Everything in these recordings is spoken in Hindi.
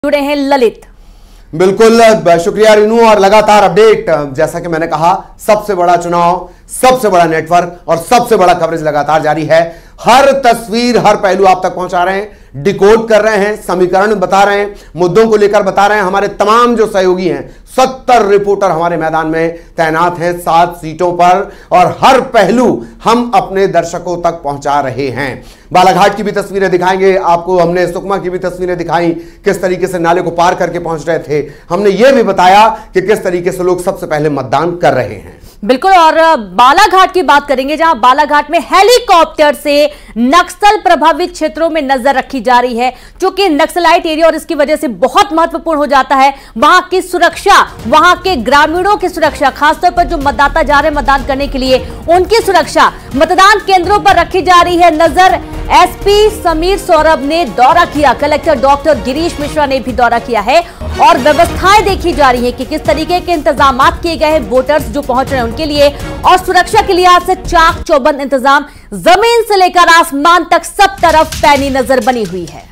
जुड़े हैं ललित। बिल्कुल शुक्रिया रीनू। और लगातार अपडेट, जैसा कि मैंने कहा, सबसे बड़ा चुनाव, सबसे बड़ा नेटवर्क और सबसे बड़ा कवरेज लगातार जारी है। हर तस्वीर, हर पहलू आप तक पहुंचा रहे हैं, डिकोड कर रहे हैं, समीकरण बता रहे हैं, मुद्दों को लेकर बता रहे हैं। हमारे तमाम जो सहयोगी हैं, 70 रिपोर्टर हमारे मैदान में तैनात हैं 7 सीटों पर, और हर पहलू हम अपने दर्शकों तक पहुंचा रहे हैं। बालाघाट की भी तस्वीरें दिखाएंगे आपको, हमने सुकमा की भी तस्वीरें दिखाई, किस तरीके से नाले को पार करके पहुंच रहे थे। हमने यह भी बताया कि किस तरीके से लोग सबसे पहले मतदान कर रहे हैं। बिल्कुल। और बालाघाट की बात करेंगे, जहां बालाघाट में हेलीकॉप्टर से नक्सल प्रभावित क्षेत्रों में नजर रखी जा रही है, जो कि नक्सलाइट एरिया और इसकी वजह से बहुत महत्वपूर्ण हो जाता है। वहां की सुरक्षा, वहां के ग्रामीणों की सुरक्षा, खासतौर पर जो मतदाता जा रहे हैं मतदान करने के लिए, उनकी सुरक्षा मतदान केंद्रों पर रखी जा रही है नजर। एसपी समीर सौरभ ने दौरा किया, कलेक्टर डॉक्टर गिरीश मिश्रा ने भी दौरा किया है, और व्यवस्थाएं देखी जा रही है कि किस तरीके के इंतजाम किए गए हैं वोटर्स जो पहुंच रहे हैं उनके लिए, और सुरक्षा के लिहाज से चाक चौबंद इंतजाम, जमीन से लेकर आसमान तक सब तरफ पैनी नजर बनी हुई है।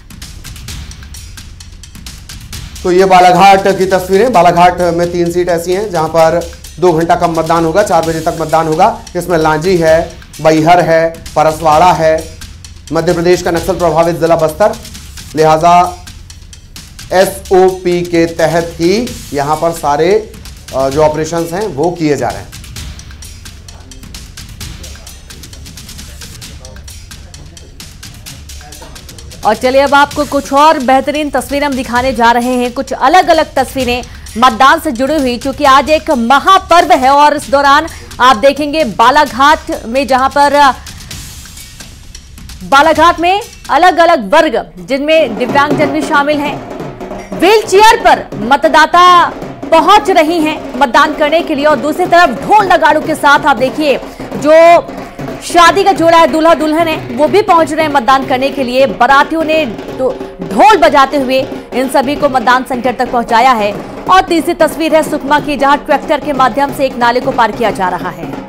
तो ये बालाघाट की तस्वीरें। बालाघाट में 3 सीट ऐसी हैं जहां पर 2 घंटा कम मतदान होगा, 4 बजे तक मतदान होगा। इसमें लांजी है, बैहर है, परसवाड़ा है। मध्य प्रदेश का नक्सल प्रभावित जिला बस्तर, लिहाजा एसओपी के तहत ही यहां पर सारे जो ऑपरेशंस हैं वो किए जा रहे हैं। और चलिए अब आपको कुछ और बेहतरीन तस्वीरें हम दिखाने जा रहे हैं, कुछ अलग अलग तस्वीरें मतदान से जुड़ी हुई, क्योंकि आज एक महापर्व है। और इस दौरान आप देखेंगे बालाघाट में, जहां पर बालाघाट में अलग अलग वर्ग, जिनमें दिव्यांगजन भी शामिल हैं, व्हील चेयर पर मतदाता पहुंच रही हैं मतदान करने के लिए। और दूसरी तरफ ढोल नगाड़ों के साथ आप देखिए, जो शादी का जोड़ा है, दूल्हा दुल्हन है, वो भी पहुंच रहे हैं मतदान करने के लिए। बारातियों ने ढोल बजाते हुए इन सभी को मतदान सेंटर तक पहुंचाया है। और तीसरी तस्वीर है सुकमा की, जहां ट्रैक्टर के माध्यम से एक नाले को पार किया जा रहा है।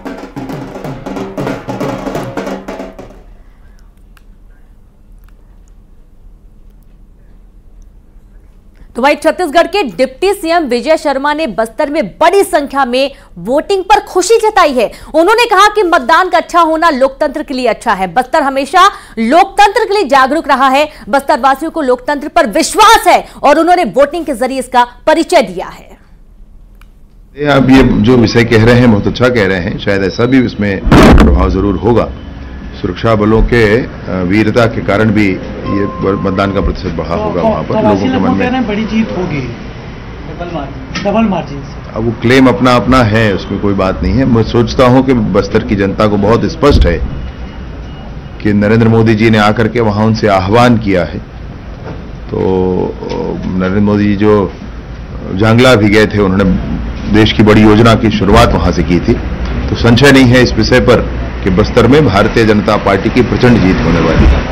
तो वहीं छत्तीसगढ़ के डिप्टी सीएम विजय शर्मा ने बस्तर में बड़ी संख्या में वोटिंग पर खुशी जताई है। उन्होंने कहा कि मतदान का अच्छा होना लोकतंत्र के लिए अच्छा है। बस्तर हमेशा लोकतंत्र के लिए जागरूक रहा है, बस्तर वासियों को लोकतंत्र पर विश्वास है, और उन्होंने वोटिंग के जरिए इसका परिचय दिया है। आप ये जो विषय कह रहे हैं बहुत अच्छा कह रहे हैं, शायद ऐसा भी इसमें प्रभाव जरूर होगा। सुरक्षा बलों के वीरता के कारण भी ये मतदान का प्रतिशत बढ़ा होगा वहां पर लोगों के मन में। बड़ी जीत होगी डबल मार्जिन से। अब वो क्लेम अपना अपना है, उसमें कोई बात नहीं है। मैं सोचता हूं कि बस्तर की जनता को बहुत स्पष्ट है कि नरेंद्र मोदी जी ने आकर के वहां उनसे आह्वान किया है। तो नरेंद्र मोदी जी जो जांगला भी गए थे, उन्होंने देश की बड़ी योजना की शुरुआत वहां से की थी। तो संशय नहीं है इस विषय पर कि बस्तर में भारतीय जनता पार्टी की प्रचंड जीत होने वाली है।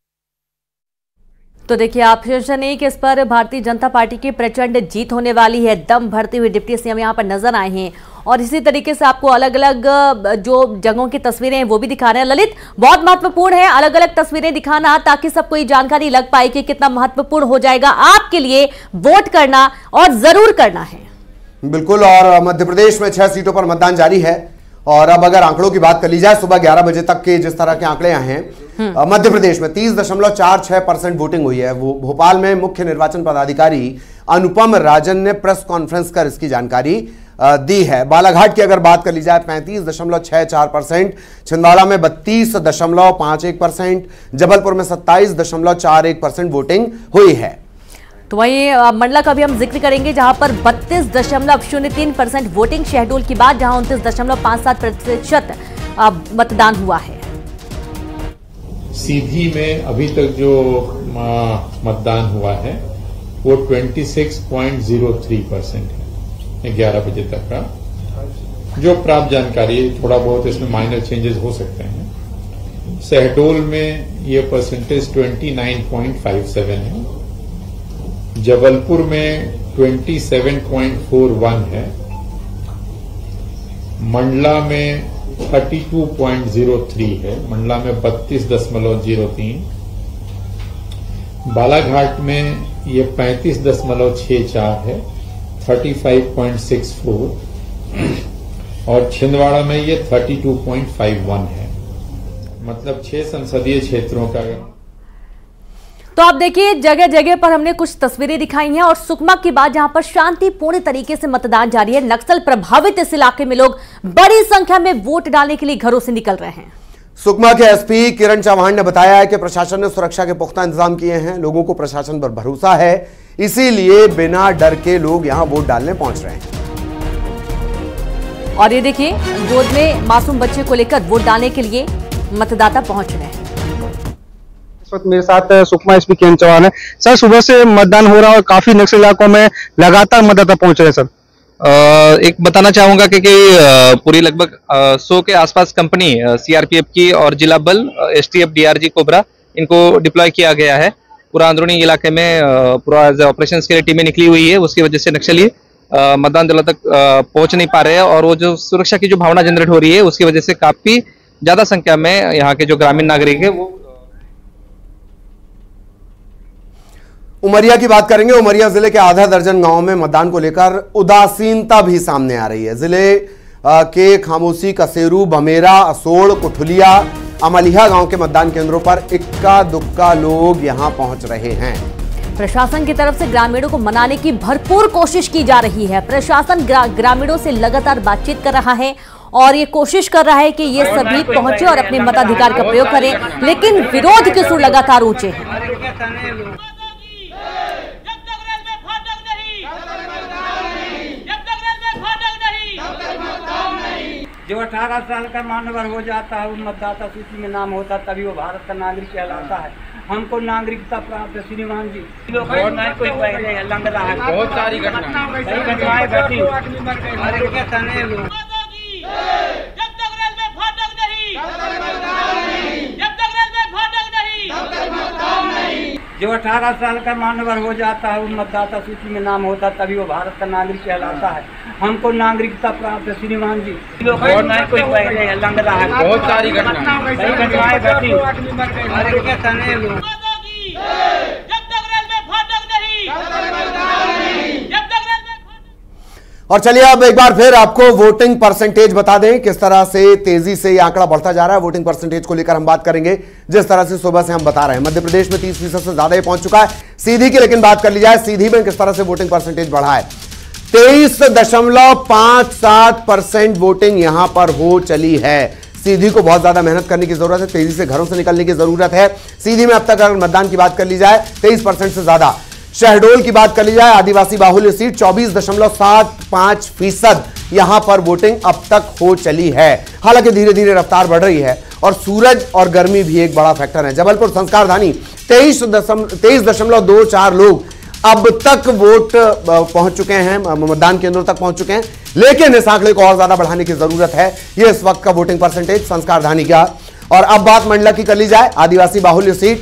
तो देखिए, आप नहीं कि इस पर भारतीय जनता पार्टी की प्रचंड जीत होने वाली है। दम भरते हुए डिप्टी सीएम यहां पर नजर आए हैं, और इसी तरीके से आपको अलग अलग जो जगहों की तस्वीरें हैं वो भी दिखा रहे हैं। ललित, बहुत महत्वपूर्ण है अलग अलग तस्वीरें दिखाना, ताकि सबको ये जानकारी लग पाए कि कितना महत्वपूर्ण हो जाएगा आपके लिए वोट करना, और जरूर करना है। बिल्कुल। और मध्य प्रदेश में 6 सीटों पर मतदान जारी है। और अब अगर आंकड़ों की बात कर ली जाए, सुबह 11 बजे तक के जिस तरह के आंकड़े आए हैं, मध्य प्रदेश में 30.46% वोटिंग हुई है। वो भोपाल में मुख्य निर्वाचन पदाधिकारी अनुपम राजन ने प्रेस कॉन्फ्रेंस कर इसकी जानकारी दी है। बालाघाट की अगर बात कर ली जाए, 35.64%, छिंदवाड़ा में 32.51%, जबलपुर में 27.41% वोटिंग हुई है। तो वहीं मंडला का भी हम जिक्र करेंगे, जहां पर 32.03% वोटिंग, शहडोल की बात जहां 29.57% मतदान हुआ है। सीधी में अभी तक जो मतदान हुआ है वो 26.03% है 11 बजे तक का। जो प्राप्त जानकारी है, थोड़ा बहुत इसमें माइनर चेंजेस हो सकते हैं। शहडोल में ये परसेंटेज 29.57 है, जबलपुर में 27.41 है, मंडला में 32.03 है, मंडला में 32.03, बालाघाट में ये 35.64 है, 35.64, और छिंदवाड़ा में ये 32.51 है। मतलब 6 संसदीय क्षेत्रों का। तो आप देखिए जगह जगह पर हमने कुछ तस्वीरें दिखाई हैं और सुकमा की बात जहां पर शांतिपूर्ण तरीके से मतदान जारी है। नक्सल प्रभावित इस इलाके में लोग बड़ी संख्या में वोट डालने के लिए घरों से निकल रहे हैं। सुकमा के एसपी किरण चौहान ने बताया है कि प्रशासन ने सुरक्षा के पुख्ता इंतजाम किए हैं। लोगों को प्रशासन पर भरोसा है, इसीलिए बिना डर के लोग यहां वोट डालने पहुंच रहे हैं। और ये देखिए गोद में मासूम बच्चे को लेकर वोट डालने के लिए मतदाता पहुंच रहे हैं। इस वक्त मेरे साथ सुकमा एसपी किरण चौहान है। सर, सुबह से मतदान हो रहा है और काफी नक्सल इलाकों में लगातार मतदाता पहुंच रहे हैं। सर, एक बताना चाहूंगा कि पूरी लगभग 100 के आसपास कंपनी सीआरपीएफ की और जिला बल एसटीएफ डीआरजी कोबरा इनको डिप्लॉय किया गया है। पूरा अंदरूनी इलाके में पूरा ऑपरेशंस के लिए टीमें निकली हुई है। उसकी वजह से नक्सली मतदान दलों तक पहुंच नहीं पा रहे हैं और वो जो सुरक्षा की जो भावना जनरेट हो रही है उसकी वजह से काफी ज्यादा संख्या में यहाँ के जो ग्रामीण नागरिक है वो। उमरिया की बात करेंगे। उमरिया जिले के आधा दर्जन गांवों में मतदान को लेकर उदासीनता भी सामने आ रही है। जिले के खामोशी, कसेरू, बमेरा, असोड़, कुठुलिया, अमलिया गांव के मतदान केंद्रों पर इक्का दुक्का लोग यहां पहुंच रहे हैं। प्रशासन की तरफ से ग्रामीणों को मनाने की भरपूर कोशिश की जा रही है। प्रशासन ग्रामीणों से लगातार बातचीत कर रहा है और ये कोशिश कर रहा है कि ये सभी पहुंचे और अपने मताधिकार का प्रयोग करें, लेकिन विरोध के सुर लगातार ऊंचे हैं। जो 18 साल का मानवर हो जाता है, उस मतदाता सूची में नाम होता तभी वो भारत का नागरिक कहलाता है। हमको नागरिकता प्राप्त है श्रीमान जी। कोई पहले लंग रहा है, बहुत सारी घटनाएं घटी। जो 18 साल का मानवर हो जाता है, उस मतदाता सूची में नाम होता तभी वो भारत का नागरिक कहलाता है। हमको नागरिकता प्राप्त है श्रीमान जी। कोई पहले लंग रहा है, बहुत सारी घटनाएं घटी। और चलिए अब एक बार फिर आपको वोटिंग परसेंटेज बता दें किस तरह से तेजी से ये आंकड़ा बढ़ता जा रहा है। वोटिंग परसेंटेज को लेकर हम बात करेंगे। जिस तरह से सुबह से हम बता रहे हैं मध्य प्रदेश में 30% से ज्यादा ही पहुंच चुका है। सीधी की लेकिन बात कर ली जाए, सीधी में किस तरह से वोटिंग परसेंटेज बढ़ा है। 23.57% वोटिंग यहां पर हो चली है। सीधी को बहुत ज्यादा मेहनत करने की जरूरत है, तेजी से घरों से निकलने की जरूरत है। सीधी में अब तक अगर मतदान की बात कर ली जाए 23% से ज्यादा। शहडोल की बात कर ली जाए, आदिवासी बाहुल्य सीट 24.75% यहां पर वोटिंग अब तक हो चली है। हालांकि धीरे धीरे रफ्तार बढ़ रही है और सूरज और गर्मी भी एक बड़ा फैक्टर है। जबलपुर संस्कारधानी 23.24 लोग अब तक वोट पहुंच चुके हैं, मतदान केंद्रों तक पहुंच चुके हैं, लेकिन इस आंकड़े को और ज्यादा बढ़ाने की जरूरत है। यह इस वक्त का वोटिंग परसेंटेज संस्कारधानी का। और अब बात मंडला की कर ली जाए, आदिवासी बाहुल्य सीट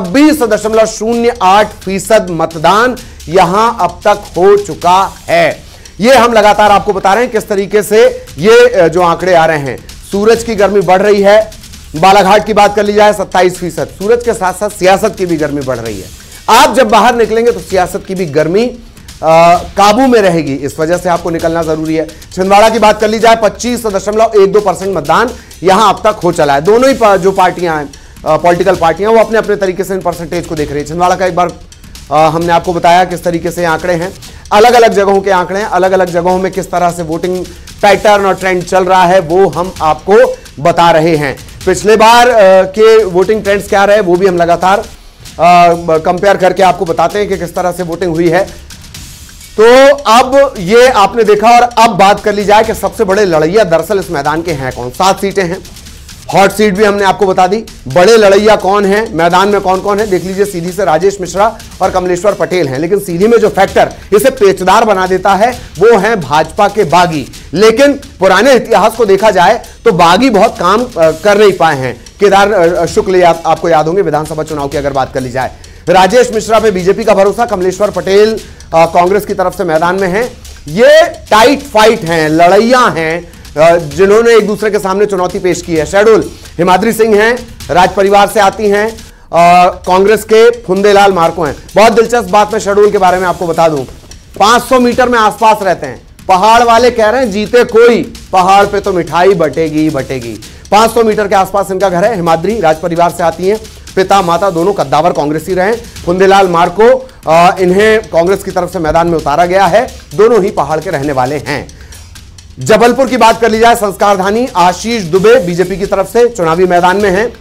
26.08% मतदान यहां अब तक हो चुका है। यह हम लगातार आपको बता रहे हैं किस तरीके से ये जो आंकड़े आ रहे हैं। सूरज की गर्मी बढ़ रही है। बालाघाट की बात कर ली जाए 27%। सूरज के साथ साथ सियासत की भी गर्मी बढ़ रही है। आप जब बाहर निकलेंगे तो सियासत की भी गर्मी काबू में रहेगी, इस वजह से आपको निकलना जरूरी है। छिंदवाड़ा की बात कर ली जाए 25.12% मतदान यहां अब तक हो चला है। दोनों ही जो पार्टियां हैं, पॉलिटिकल पार्टियां, वो अपने अपने तरीके से इन परसेंटेज को देख रही है। छिंदवाड़ा का एक बार हमने आपको बताया किस तरीके से आंकड़े हैं, अलग अलग जगहों के आंकड़े हैं, अलग अलग जगहों में किस तरह से वोटिंग पैटर्न और ट्रेंड चल रहा है वो हम आपको बता रहे हैं। पिछले बार के वोटिंग ट्रेंड्स क्या रहे वो भी हम लगातार कंपेयर करके आपको बताते हैं कि किस तरह से वोटिंग हुई है। तो अब ये आपने देखा और अब बात कर ली जाए कि सबसे बड़े लड़ैया दरअसल इस मैदान के हैं कौन। 7 सीटें हैं, हॉट सीट भी हमने आपको बता दी। बड़े लड़ैया कौन है, मैदान में कौन कौन है, देख लीजिए। सीधी से राजेश मिश्रा और कमलेश्वर पटेल हैं, लेकिन सीधी में जो फैक्टर इसे पेचदार बना देता है वो है भाजपा के बागी। लेकिन पुराने इतिहास को देखा जाए तो बागी बहुत काम कर नहीं पाए हैं। केदार शुक्ल आपको याद होंगे, विधानसभा चुनाव की अगर बात कर ली जाए। राजेश मिश्रा पे बीजेपी का भरोसा, कमलेश्वर पटेल कांग्रेस की तरफ से मैदान में हैं। ये टाइट फाइट हैं, लड़ैया हैं जिन्होंने एक दूसरे के सामने चुनौती पेश की है। शहडोल हिमाद्री सिंह हैं, राज परिवार से आती हैं कांग्रेस के फुंदेलाल मार्को हैं। बहुत दिलचस्प बात मैं शहडोल के बारे में आपको बता दूं, 500 मीटर में आसपास रहते हैं। पहाड़ वाले कह रहे हैं जीते कोई, पहाड़ पे तो मिठाई बटेगी बटेगी। 500 मीटर के आसपास इनका घर है। हिमाद्री राज परिवार से आती हैं, पिता माता दोनों कद्दावर कांग्रेसी रहे। फुंदेलाल मार्को, इन्हें कांग्रेस की तरफ से मैदान में उतारा गया है। दोनों ही पहाड़ के रहने वाले हैं। जबलपुर की बात कर ली जाए, संस्कारधानी आशीष दुबे बीजेपी की तरफ से चुनावी मैदान में हैं।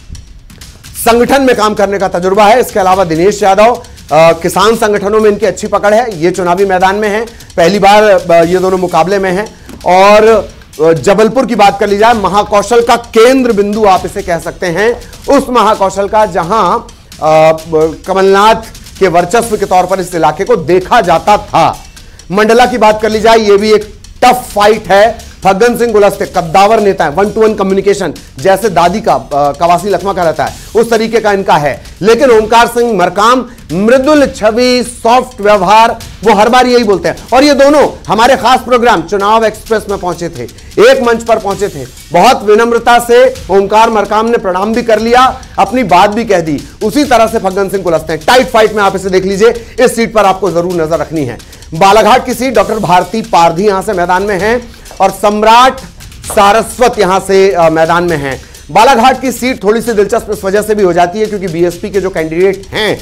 संगठन में काम करने का तजुर्बा है। इसके अलावा दिनेश यादव, किसान संगठनों में इनकी अच्छी पकड़ है, ये चुनावी मैदान में हैं। पहली बार ये दोनों मुकाबले में हैं। और जबलपुर की बात कर ली जाए, महाकौशल का केंद्र बिंदु आप इसे कह सकते हैं, उस महाकौशल का जहां कमलनाथ के वर्चस्व के तौर पर इस इलाके को देखा जाता था। मंडला की बात कर ली जाए, यह भी एक टफ फाइट है। फग्गन सिंह कुलस्ते कद्दावर नेता है, 1-to-1 कम्युनिकेशन जैसे दादी का कवासी लखमा का रहता है, उस तरीके का इनका है। लेकिन ओमकार सिंह मरकाम मृदुल छवि, सॉफ्ट व्यवहार, वो हर बार यही बोलते हैं। और ये दोनों हमारे खास प्रोग्राम चुनाव एक्सप्रेस में पहुंचे थे, एक मंच पर पहुंचे थे। बहुत विनम्रता से ओमकार मरकाम ने प्रणाम भी कर लिया, अपनी बात भी कह दी। उसी तरह से फग्गन सिंह कुलस्ते टाइट फाइट में, आप इसे देख लीजिए। इस सीट पर आपको जरूर नजर रखनी है। बालाघाट की सीट डॉक्टर भारती पारधी यहां से मैदान में है और सम्राट सारस्वत यहां से मैदान में हैं। बालाघाट की सीट थोड़ी सी दिलचस्प इस वजह से भी हो जाती है क्योंकि बीएसपी के जो कैंडिडेट हैं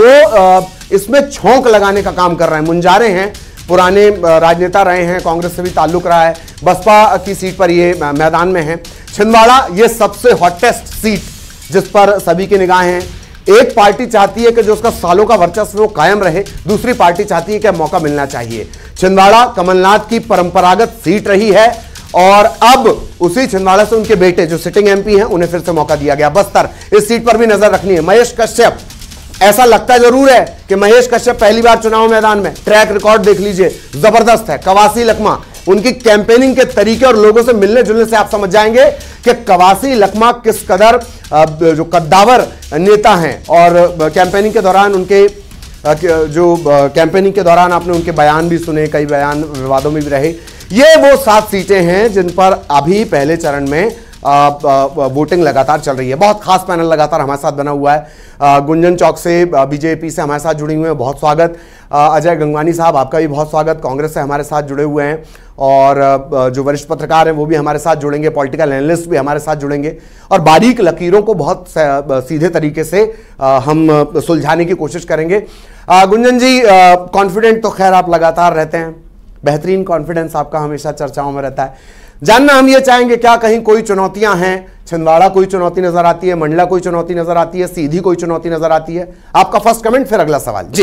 वो इसमें छौंक लगाने का काम कर रहे हैं, मुंजारे हैं, पुराने राजनेता रहे हैं, कांग्रेस से भी ताल्लुक रहा है। बसपा की सीट पर ये मैदान में है। छिंदवाड़ा ये सबसे हॉटेस्ट सीट जिस पर सभी की निगाहें हैं। एक पार्टी चाहती है कि जो उसका सालों का वर्चस्व वो कायम रहे, दूसरी पार्टी चाहती है कि मौका मिलना चाहिए। छिंदवाड़ा कमलनाथ की परंपरागत सीट रही है और अब उसी छिंदवाड़ा से उनके बेटे जो सिटिंग एमपी हैं उन्हें फिर से मौका दिया गया। बस्तर, इस सीट पर भी नजर रखनी है। महेश कश्यप, ऐसा लगता जरूर है कि महेश कश्यप पहली बार चुनाव मैदान में, ट्रैक रिकॉर्ड देख लीजिए, जबरदस्त है। कवासी लखमा, उनकी कैंपेनिंग के तरीके और लोगों से मिलने जुलने से आप समझ जाएंगे कि कवासी लखमा किस कदर जो कद्दावर नेता हैं। और कैंपेनिंग के दौरान उनके कैंपेनिंग के दौरान आपने उनके बयान भी सुने, कई बयान विवादों में भी रहे। ये वो 7 सीटें हैं जिन पर अभी पहले चरण में वोटिंग लगातार चल रही है। बहुत खास पैनल लगातार हमारे साथ बना हुआ है। गुंजन चौक से बीजेपी से हमारे साथ जुड़े हुए हैं, बहुत स्वागत। अजय गंगवानी साहब, आपका भी बहुत स्वागत। कांग्रेस से हमारे साथ जुड़े हुए हैं और जो वरिष्ठ पत्रकार हैं वो भी हमारे साथ जुड़ेंगे, पॉलिटिकल एनालिस्ट भी हमारे साथ जुड़ेंगे और बारीक लकीरों को बहुत सीधे तरीके से हम सुलझाने की कोशिश करेंगे। गुंजन जी, कॉन्फिडेंट तो खैर आप लगातार रहते हैं, बेहतरीन कॉन्फिडेंस आपका हमेशा चर्चाओं में रहता है। जानना हम ये चाहेंगे, क्या कहीं कोई चुनौतियां हैं? छिंदवाड़ा कोई चुनौती नजर आती है, मंडला कोई चुनौती नजर आती है, सीधी कोई चुनौती नजर आती है? आपका फर्स्ट कमेंट, फिर अगला सवाल। जी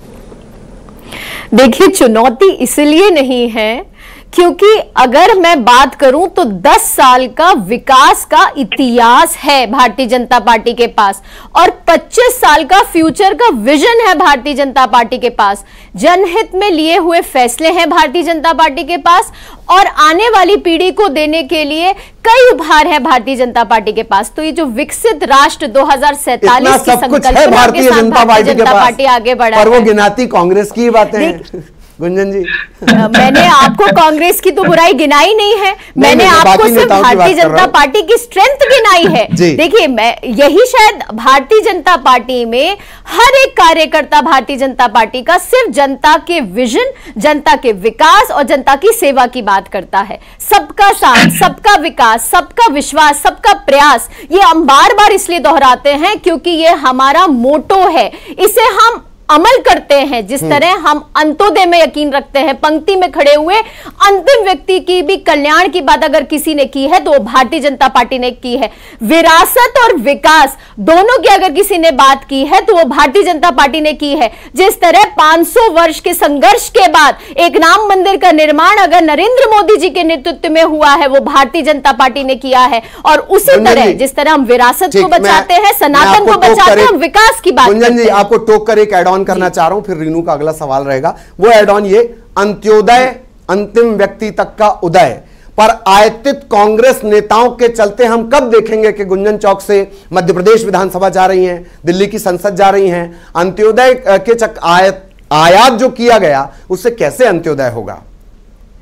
देखिए, चुनौती इसलिए नहीं है क्योंकि अगर मैं बात करूं तो 10 साल का विकास का इतिहास है भारतीय जनता पार्टी के पास और 25 साल का फ्यूचर का विजन है भारतीय जनता पार्टी के पास। जनहित में लिए हुए फैसले हैं भारतीय जनता पार्टी के पास और आने वाली पीढ़ी को देने के लिए कई उपहार है भारतीय जनता पार्टी के पास। तो ये जो विकसित राष्ट्र 2047 की संकल्पना के साथ भारतीय जनता पार्टी आगे बढ़ा है, वो गिनाती कांग्रेस की बातें हैं। गुंजन जी, मैंने आपको कांग्रेस की तो बुराई गिनाई नहीं है, मैंने आपको सिर्फ भारतीय जनता पार्टी की स्ट्रेंथ गिनाई है। देखिए, मैं यही शायद भारतीय जनता पार्टी में हर एक कार्यकर्ता भारतीय जनता पार्टी का सिर्फ जनता के विजन, जनता के विकास और जनता की सेवा की बात करता है। सबका साथ, सबका विकास, सबका विश्वास, सबका प्रयास, ये हम बार बार इसलिए दोहराते हैं क्योंकि ये हमारा मोटो है। इसे हम अमल करते हैं। जिस तरह हम अंत्योदय में यकीन रखते हैं, पंक्ति में खड़े हुए अंतिम व्यक्ति की भी कल्याण की बात अगर किसी ने की है तो वो भारतीय जनता पार्टी ने की है। विरासत और विकास दोनों की अगर किसी ने बात की है तो वो भारतीय जनता पार्टी ने की है। जिस तरह 500 वर्ष के संघर्ष के बाद एक राम मंदिर का निर्माण अगर नरेंद्र मोदी जी के नेतृत्व में हुआ है, वो भारतीय जनता पार्टी ने किया है। और उसी तरह जिस तरह हम विरासत को बचाते हैं, सनातन को बचाते हैं, हम विकास की बात करते हैं। आपको टोक कर एक एड ऑन करना चाह रहा हूं, फिर रीनू का अगला सवाल रहेगा। वो एड ऑन ये, अंत्योदय अंतिम व्यक्ति तक का उदय पर आयतित कांग्रेस नेताओं के चलते हम कब देखेंगे कि गुंजन चौक से मध्य प्रदेश विधानसभा जा रही हैं, दिल्ली की संसद जा रही हैं? अंत्योदय के आयात जो किया गया उससे कैसे अंत्योदय होगा?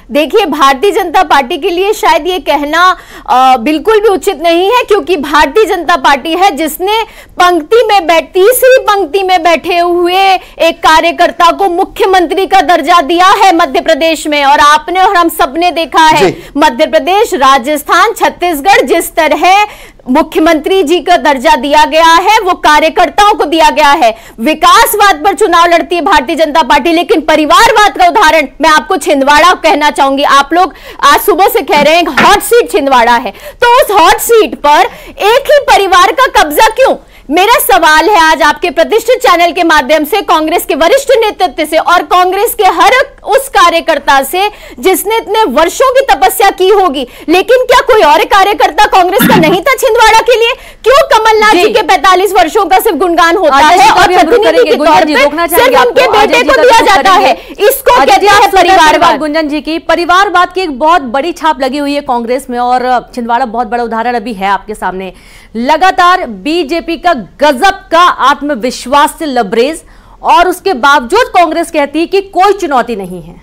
देखिए, भारतीय जनता पार्टी के लिए शायद ये कहना बिल्कुल भी उचित नहीं है, क्योंकि भारतीय जनता पार्टी है जिसने तीसरी पंक्ति में बैठे हुए एक कार्यकर्ता को मुख्यमंत्री का दर्जा दिया है मध्य प्रदेश में। और आपने और हम सबने देखा है मध्य प्रदेश, राजस्थान, छत्तीसगढ़ जिस तरह मुख्यमंत्री जी का दर्जा दिया गया है वो कार्यकर्ताओं को दिया गया है। विकासवाद पर चुनाव लड़ती है भारतीय जनता पार्टी, लेकिन परिवारवाद का उदाहरण मैं आपको छिंदवाड़ा कहना चाहूंगी। आप लोग आज सुबह से कह रहे हैं हॉट सीट छिंदवाड़ा है, तो उस हॉट सीट पर एक ही परिवार का कब्जा क्यों? मेरा सवाल है आज आपके प्रतिष्ठित चैनल के माध्यम से कांग्रेस के वरिष्ठ नेतृत्व से और कांग्रेस के हर उस कार्यकर्ता से जिसने इतने वर्षों की तपस्या की होगी, लेकिन क्या कोई और कार्यकर्ता कांग्रेस का नहीं था छिंदवाड़ा के लिए? क्यों कमलनाथ जी के 45 वर्षों का सिर्फ गुणगान होता है और प्रतिनिधि के तौर पे सिर्फ उनके बेटे को दिया जाता है? इसको कहते हैं परिवारवाद। गुंजन जी की परिवारवाद की एक बहुत बड़ी छाप लगी हुई है कांग्रेस में, और छिंदवाड़ा बहुत बड़ा उदाहरण अभी है आपके सामने। लगातार बीजेपी का गजब का आत्मविश्वास से लबरेज, और उसके बावजूद कांग्रेस कहती है कि कोई चुनौती नहीं है।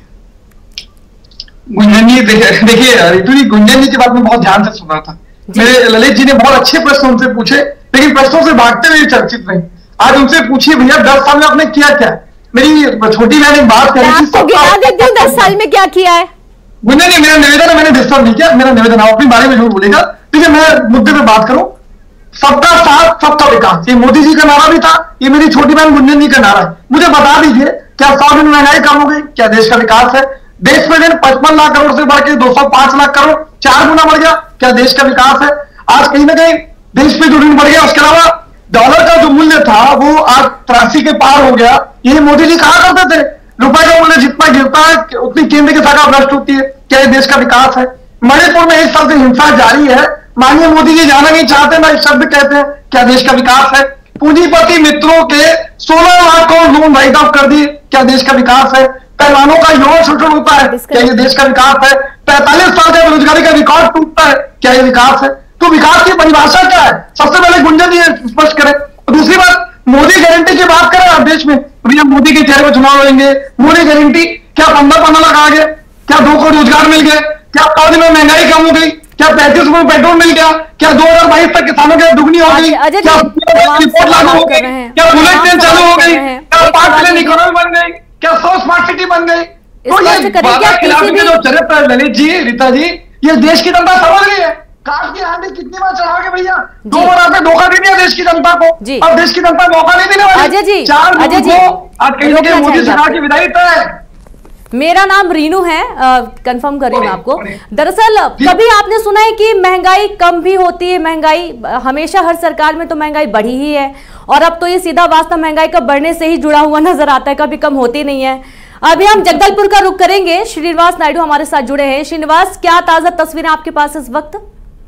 गुंजन जी देखिए रितु जी, गुंजन जी की बात में बहुत ध्यान से सुना था। मेरे ललित जी ने बहुत अच्छे प्रश्न उनसे पूछे, लेकिन प्रश्नों से भागते हुए चर्चित नहीं। आज उनसे पूछिए भैया 10 साल में आपने किया क्या? मेरी छोटी बहन एक बात कर रही थी, 10 साल में क्या किया है? गुंजन जी, मेरा निवेदन है, मैंने डिस्टर्ब नहीं किया। मेरा निवेदन है, अपने बारे में जरूर बोलेगा, ठीक है? मैं मुद्दे पे बात करूं। सबका साथ सबका विकास, ये मोदी जी का नारा भी था, ये मेरी छोटी बहन गुंजन जी का नारा है। मुझे बता दीजिए, क्या 100 दिन महंगाई कम हो गई? क्या देश का विकास है? देश में दिन 55 लाख करोड़ से बढ़ के 205 लाख करोड़, 4 गुना बढ़ गया। क्या देश का विकास है? आज कहीं ना कहीं देश पे जो ऋण बढ़ गया, उसके अलावा डॉलर का जो मूल्य था वो आज 83 के पार हो गया। ये मोदी जी कहा करते थे, रुपए का मूल्य जितना गिरता है उतनी केंद्र की सरकार भ्रष्ट होती है। क्या ये देश का विकास है? मणिपुर में 1 साल से हिंसा जारी है, माननीय मोदी जी जाना नहीं चाहते, ना एक शब्द कहते हैं। क्या देश का विकास है? पूंजीपति मित्रों के 16 lakh crore loan write off कर दिए। क्या देश का विकास है? पहलवानों का यौन शोषण होता है, क्या ये देश का विकास है? 45 साल से बेरोजगारी का रिकॉर्ड टूटता है, क्या ये विकास है? तो विकास की परिभाषा क्या है? सबसे पहले गुंजन जी स्पष्ट करें। दूसरी बात, मोदी गारंटी की बात करें आप देश में, भैया मोदी के चेहरे पर चुनाव लड़ेंगे, मोदी गारंटी। क्या 15 लाख आ गए? क्या 2 करोड़ रोजगार मिल गए? क्या 100 दिन में महंगाई कम हो गई? क्या 35 रुपए पेट्रोल मिल गया? क्या 2022 तक किसानों की दुगनी हो गई? क्या रिपोर्ट लागू हो गई? क्या बुलेट ट्रेन चालू हो गई? क्या 5 लेन इकोनॉमी बन गई? क्या 100 स्मार्ट सिटी बन गई? तो ये खिलाड़ी के जो चरित्र है ललित जी, रीता जी, ये देश की जनता समझ गई है। काट की हांडी कितनी बार चढ़ाओगे भैया? 2 बार आपने धोखा दे दिया देश की जनता को, अब देश की जनता मौका नहीं देने वाली। अजय जी, 4 जून को आज कहीं ना कहीं मोदी सरकार की विदाई तय है। मेरा नाम रीनू है, कंफर्म कर रही हूँ आपको। दरअसल कभी आपने सुना है कि महंगाई कम भी होती है? महंगाई हमेशा हर सरकार में तो महंगाई बढ़ी ही है, और अब तो ये सीधा वास्ता महंगाई का बढ़ने से ही जुड़ा हुआ नजर आता है, कभी कम होती नहीं है। अभी हम जगदलपुर का रुख करेंगे, श्रीनिवास नायडू हमारे साथ जुड़े हैं। श्रीनिवास, क्या ताजा तस्वीरें आपके पास इस वक्त?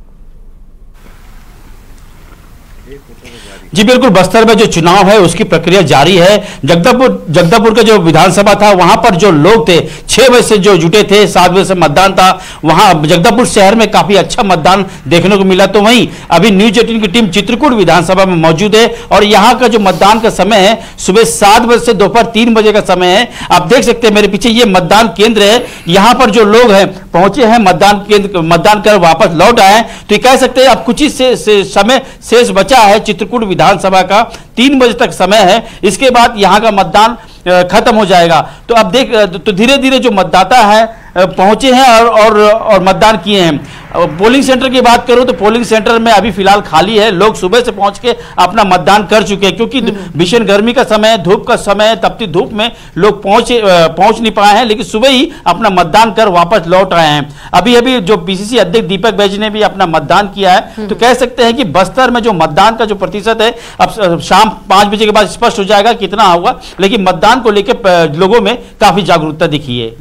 जी बिल्कुल, बस्तर में जो चुनाव है उसकी प्रक्रिया जारी है। जगदलपुर का जो विधानसभा था वहां पर जो लोग थे 6 बजे से जो जुटे थे, 7 बजे से मतदान था। वहां जगदलपुर शहर में काफी अच्छा मतदान देखने को मिला। तो वहीं अभी न्यूज 18 की टीम चित्रकूट विधानसभा में मौजूद है, और यहाँ का जो मतदान का समय है सुबह 7 बजे से दोपहर 3 बजे का समय है। आप देख सकते हैं मेरे पीछे ये मतदान केंद्र है। यहाँ पर जो लोग हैं पहुंचे हैं मतदान केंद्र, मतदान कर वापस लौट आए हैं। तो ये कह सकते हैं अब कुछ ही से समय शेष बचा है। चित्रकूट विधानसभा का 3 बजे तक समय है, इसके बाद यहाँ का मतदान खत्म हो जाएगा। तो अब देख, तो धीरे धीरे जो मतदाता है पहुंचे हैं और मतदान किए हैं। पोलिंग सेंटर की बात करूं तो पोलिंग सेंटर में अभी फिलहाल खाली है। लोग सुबह से पहुंच के अपना मतदान कर चुके हैं, क्योंकि भीषण गर्मी का समय, धूप का समय, तपती धूप में लोग पहुंच नहीं पाए हैं, लेकिन सुबह ही अपना मतदान कर वापस लौट आए हैं। अभी जो पीसीसी अध्यक्ष दीपक बैज ने भी अपना मतदान किया है। तो कह सकते हैं कि बस्तर में जो मतदान का जो प्रतिशत है अब शाम 5 बजे के बाद स्पष्ट हो जाएगा कितना होगा, लेकिन मतदान को लेकर लोगों में काफी जागरूकता दिखी है।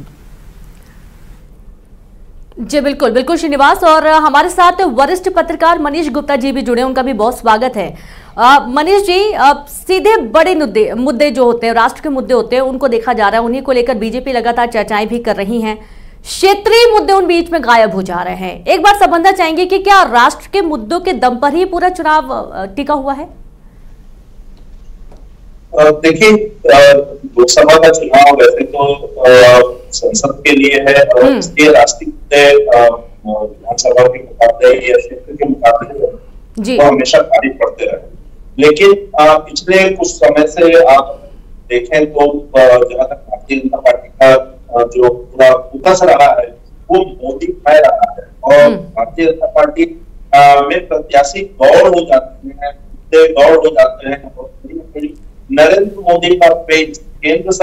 जी बिल्कुल बिल्कुल श्रीनिवास, और हमारे साथ वरिष्ठ पत्रकार मनीष गुप्ता जी भी जुड़े, उनका भी बहुत स्वागत है। मनीष जी, सीधे बड़े मुद्दे जो होते हैं, राष्ट्र के मुद्दे होते हैं, उनको देखा जा रहा है, उन्हीं को लेकर बीजेपी लगातार चर्चाएं भी कर रही हैं। क्षेत्रीय मुद्दे उन बीच में गायब हो जा रहे हैं। एक बार समझना चाहेंगे कि क्या राष्ट्र के मुद्दों के दम पर ही पूरा चुनाव टिका हुआ है? देखिए, लोकसभा का चुनाव वैसे तो संसद के लिए है और इसके राष्ट्रीय मुद्दे विधानसभा के मुकाबले या क्षेत्र के मुकाबले तो हमेशा भारी पड़ते रहे। लेकिन पिछले कुछ समय से आप देखें तो जहां तक भारतीय जनता पार्टी का जो पूरा फोकस रहा है वो मोदी में रहा है और भारतीय जनता पार्टी में प्रत्याशी गौड़ हो जाते हैं, गौड़ हो जाते हैं और नरेंद्र मोदी का पेज केंद्र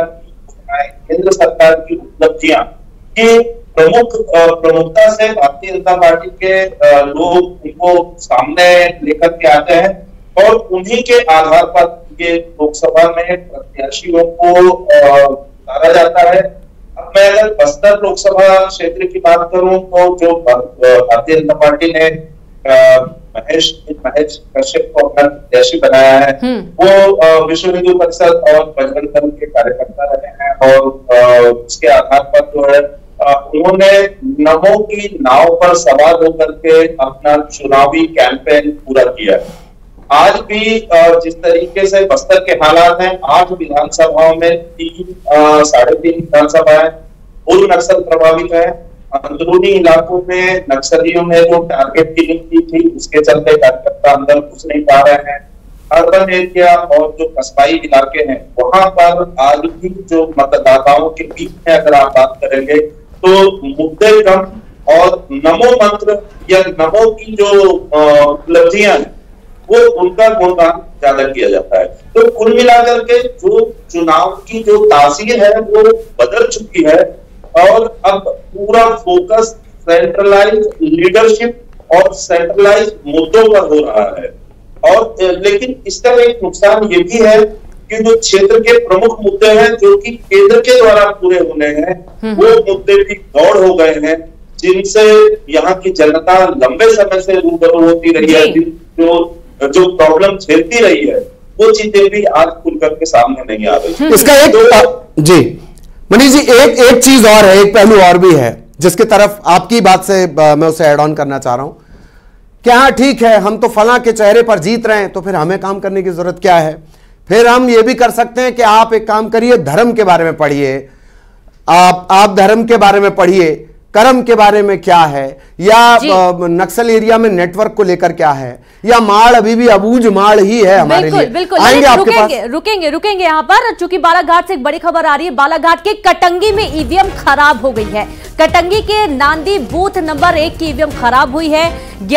सरकार की उपलब्धियां के प्रमुखता से भारतीय जनता पार्टी के लोग उनको सामने लेकर के आते हैं और उन्हीं के आधार पर ये लोकसभा में प्रत्याशियों को उतारा जाता है। अब मैं अगर बस्तर लोकसभा क्षेत्र की बात करूं तो जो भारतीय जनता पार्टी ने महेश कश्यप को अपना प्रत्याशी बनाया है वो विश्व हिंदू परिषद और बजरंग दल के कार्यकर्ता रहे हैं और उसके आधार पर जो है उन्होंने नमो की नाव पर सवार होकर के अपना चुनावी कैंपेन पूरा किया है। आज भी जिस तरीके से बस्तर के हालात हैं, 8 विधानसभाओं में 3-3.5 विधानसभाएं पूर्व नक्सल प्रभावित है। अंदरूनी इलाकों में नक्सलियों ने जो टारगेट किलिंग की थी उसके चलते कार्यकर्ता अंदर घुस नहीं पा रहे हैं। अर्बन एरिया और जो कस्बाई इलाके हैं वहां पर आज भी जो मतदाताओं के बीच में अगर आप बात करेंगे तो मुद्दे कम और नमो मंत्र या नमो की जो उपलब्धियां हैं वो उनका गुणगान ज्यादा किया जाता है। तो कुल मिलाकर के जो चुनाव की जो तासीर है वो बदल चुकी है और अब पूरा फोकस सेंट्रलाइज लीडरशिप और सेंट्रलाइज मुद्दों पर हो रहा है। और लेकिन इसका एक नुकसान ये भी है कि जो क्षेत्र के प्रमुख मुद्दे हैं जो कि केंद्र के द्वारा पूरे होने हैं वो मुद्दे भी गौड़ हो गए हैं जिनसे यहाँ की जनता लंबे समय से रूबरू होती रही है। जो प्रॉब्लम झेलती रही है वो चीजें भी आज खुल करके सामने नहीं आ रही। इसका एक जी मनीष जी एक चीज और है, एक पहलू और भी है जिसकी तरफ आपकी बात से मैं उसे ऐड ऑन करना चाह रहा हूं कि हाँ ठीक है हम तो फला के चेहरे पर जीत रहे हैं तो फिर हमें काम करने की जरूरत क्या है। फिर हम ये भी कर सकते हैं कि आप एक काम करिए, धर्म के बारे में पढ़िए, आप धर्म के बारे में पढ़िए, कर्म के बारे में क्या है, या नक्सल एरिया में नेटवर्क को लेकर क्या है, या माड़ अभी भी अबूझ माड़ ही है हमारे लिए। बिल्कुल आएंगे आपके रुकेंगे यहाँ पर, चूंकि बालाघाट से एक बड़ी खबर आ रही है। बालाघाट के कटंगी में ईवीएम खराब हो गई है। कटंगी के नांदी बूथ नंबर 1 की ईवीएम खराब हुई है।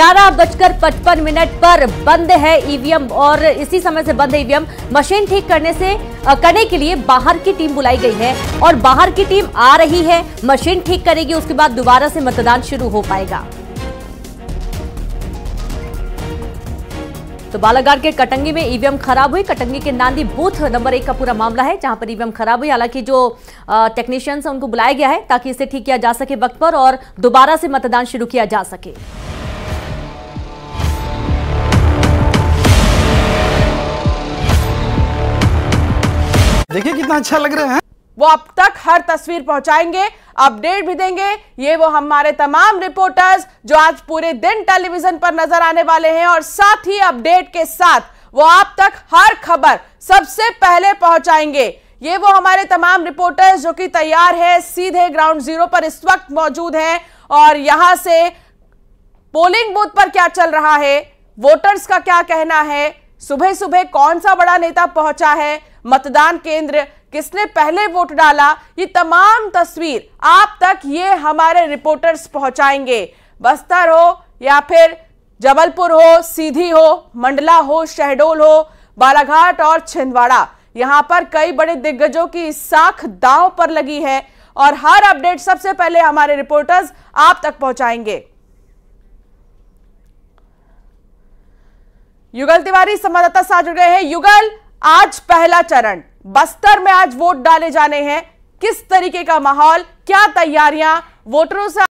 11:55 पर बंद है ईवीएम और इसी समय से बंद है ईवीएम। मशीन ठीक करने के लिए बाहर की टीम बुलाई गई है और बाहर की टीम आ रही है, मशीन ठीक करेगी, उसके बाद दोबारा से मतदान शुरू हो पाएगा। तो बालाघाट के कटंगी में ईवीएम खराब हुई। कटंगी के नांदी बूथ नंबर 1 का पूरा मामला है जहां पर ईवीएम खराब हुई। हालांकि जो टेक्नीशियंस हैं उनको बुलाया गया है ताकि इसे ठीक किया जा सके वक्त पर और दोबारा से मतदान शुरू किया जा सके। देखिए कितना अच्छा लग रहा है। वो अब तक हर तस्वीर पहुंचाएंगे, अपडेट भी देंगे। ये वो हमारे तमाम रिपोर्टर्स जो आज पूरे दिन टेलीविजन पर नजर आने वाले हैं और साथ ही अपडेट के साथ वो आप तक हर खबर सबसे पहले पहुंचाएंगे। ये वो हमारे तमाम रिपोर्टर्स जो कि तैयार है, सीधे ग्राउंड जीरो पर इस वक्त मौजूद हैं और यहां से पोलिंग बूथ पर क्या चल रहा है, वोटर्स का क्या कहना है, सुबह सुबह कौन सा बड़ा नेता पहुंचा है, मतदान केंद्र किसने पहले वोट डाला, ये तमाम तस्वीर आप तक ये हमारे रिपोर्टर्स पहुंचाएंगे। बस्तर हो या फिर जबलपुर हो, सीधी हो, मंडला हो, शहडोल हो, बालाघाट और छिंदवाड़ा, यहां पर कई बड़े दिग्गजों की साख दांव पर लगी है और हर अपडेट सबसे पहले हमारे रिपोर्टर्स आप तक पहुंचाएंगे। युगल तिवारी संवाददाता साथ जुड़ गए हैं। युगल, आज पहला चरण बस्तर में आज वोट डाले जाने हैं, किस तरीके का माहौल, क्या तैयारियां, वोटरों से